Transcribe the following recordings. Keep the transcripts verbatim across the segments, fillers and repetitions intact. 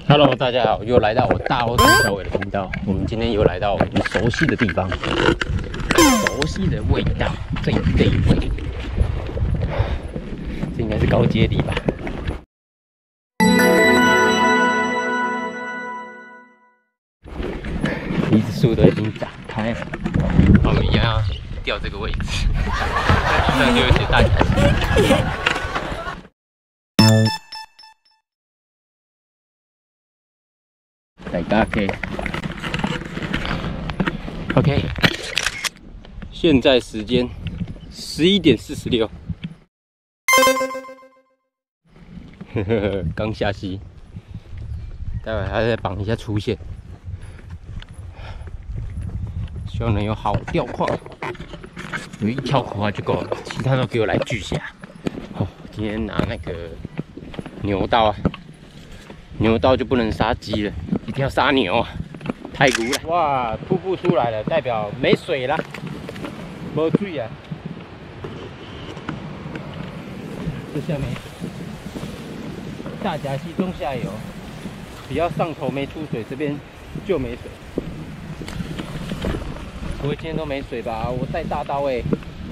Hello， 大家好，又来到我大欧小伟的频道。我们今天又来到我们熟悉的地方，熟悉的味道，这这一味，这应该是高阶里吧？梨子树都已经展开了，我们一样要调这个位置，这样就有些大家。 大家可以 ，OK， 现在时间十一点四十六，呵呵呵，刚下溪，待会还要再绑一下粗线，希望能有好钓况，有一条口花就够了，其他都给我来巨虾。哦，今天拿那个牛刀啊，牛刀就不能杀鸡了。 一定要杀牛啊！太古了！哇，瀑布出来了，代表没水了，没水啊！这下面大甲溪中下游，只要上头没出水，这边就没水。不会今天都没水吧？我带大刀哎、欸，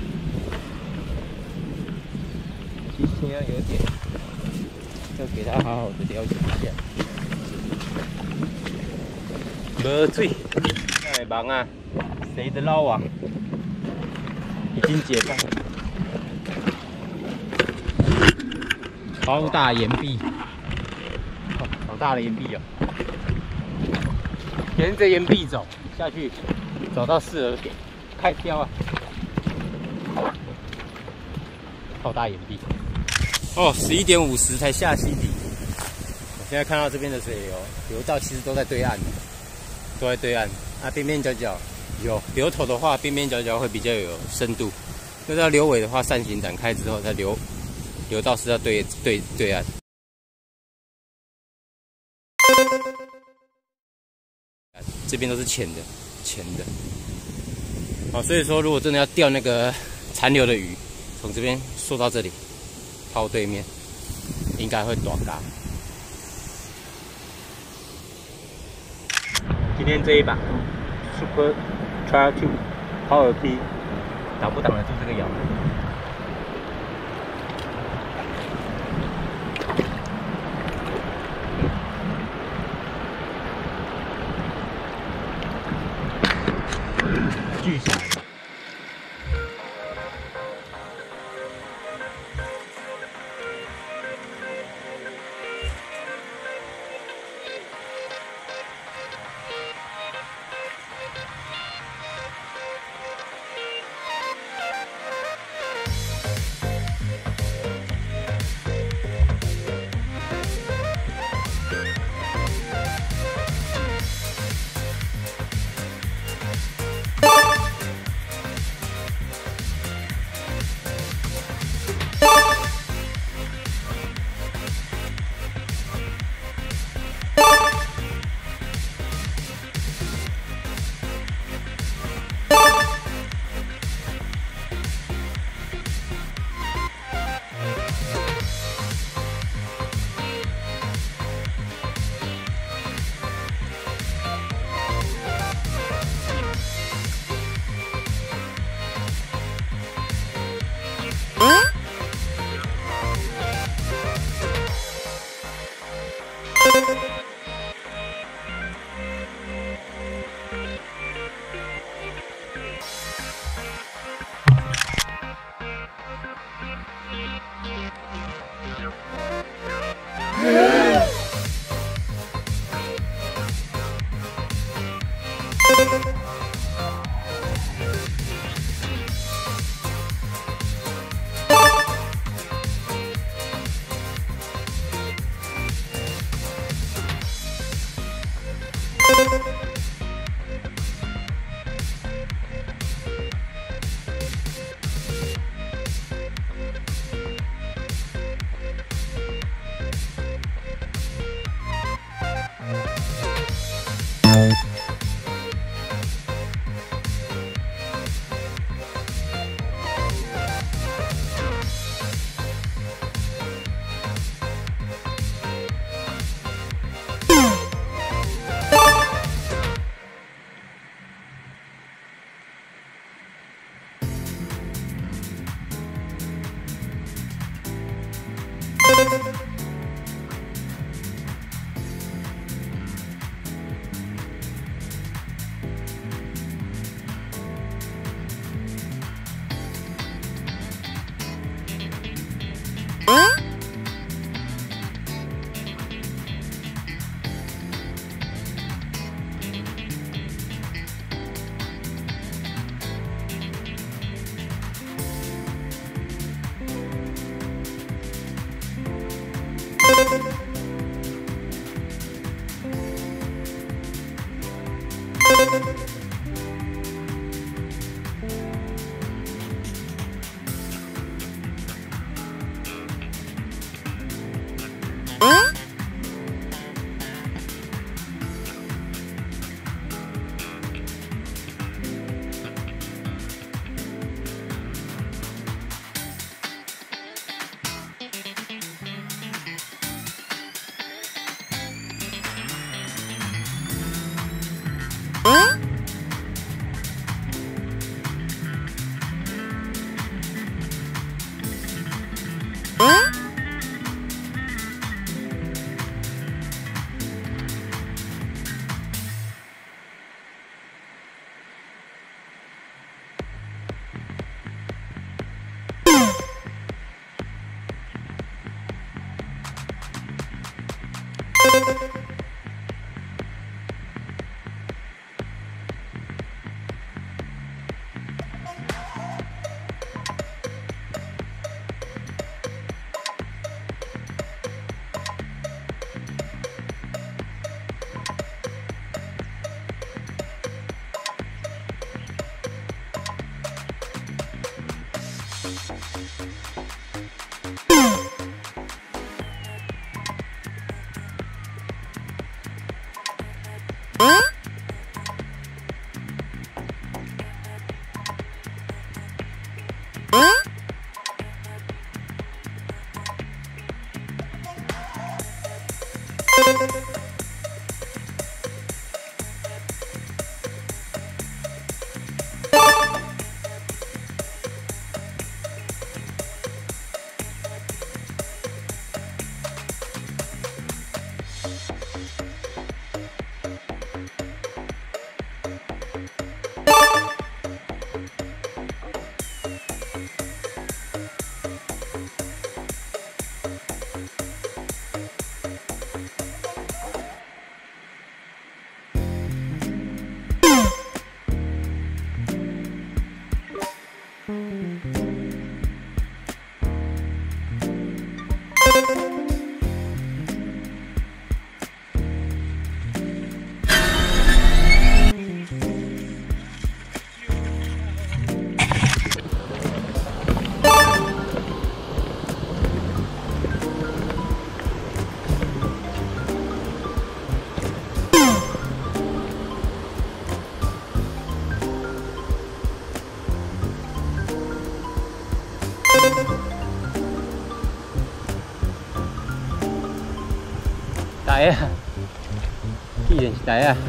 其实要有点，要给它好好的了解一下。 没水，太忙啊！谁的捞网已经解放，超大岩壁，哦，好大的岩壁哦！沿着岩壁走下去，走到适合点，开漂啊！超大岩壁。哦，十一点五十才下溪底。我现在看到这边的水流流道其实都在对岸。 都在对岸啊，边边角角有流头的话，边边角角会比较有深度。那到流尾的话，扇形展开之后，它流流到是要对对对岸。这边都是浅的，浅的。好，所以说如果真的要钓那个残留的鱼，从这边缩到这里，抛对面，应该会短嘎。 今天这一把 Super Trial Two Power P 挡不挡得住这个摇？巨响！ 台啊，既然是台啊。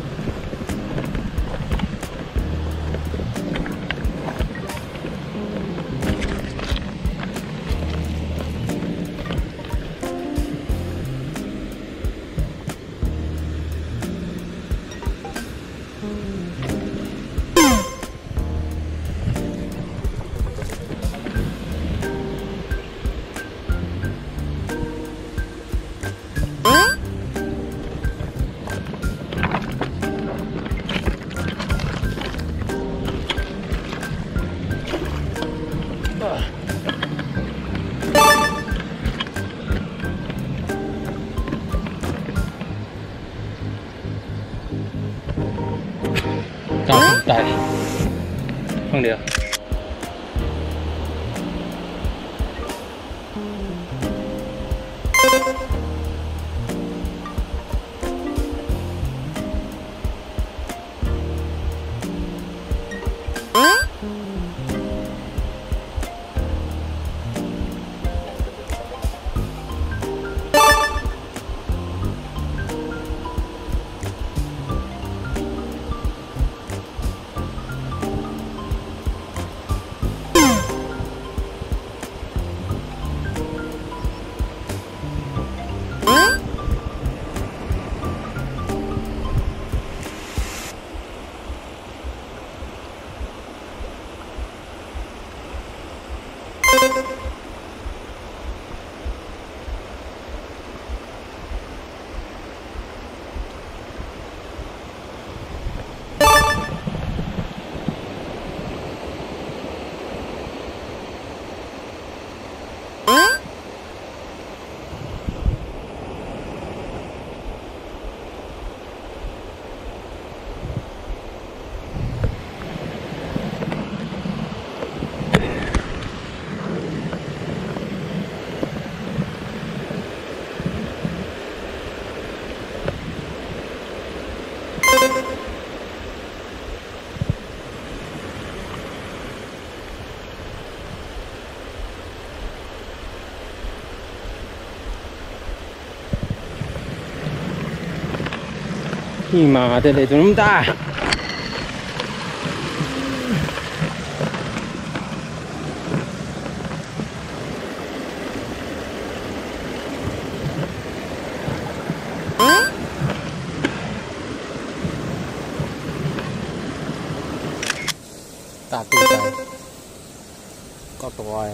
高速带，放流。 你妈的嘞，怎么那么大？大肚仔，够大呀！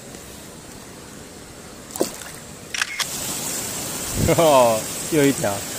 哦，又一条。